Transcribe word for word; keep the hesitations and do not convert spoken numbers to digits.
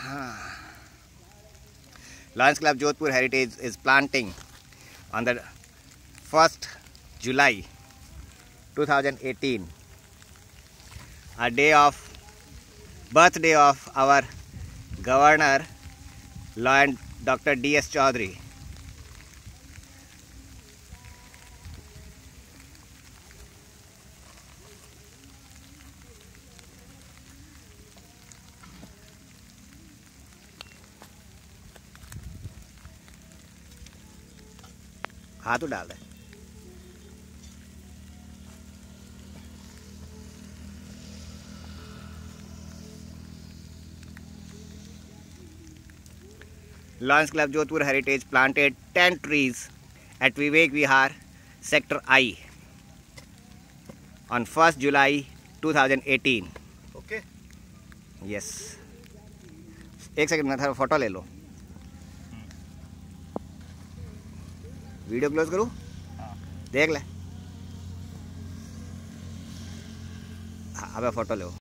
Lions Club Jodhpur Heritage is planting on the first July two thousand eighteen, a day of birthday of our Governor, Lion Doctor D S Chaudhary. हाथ तो डाल दे। Lions Club Jodhpur Heritage planted ten trees at Vivek Vihar, Sector I on first July two thousand eighteen. Okay. Yes. एक second में था photo ले लो। Video close करूँ? देख ले। हाँ, अब फोटो लो।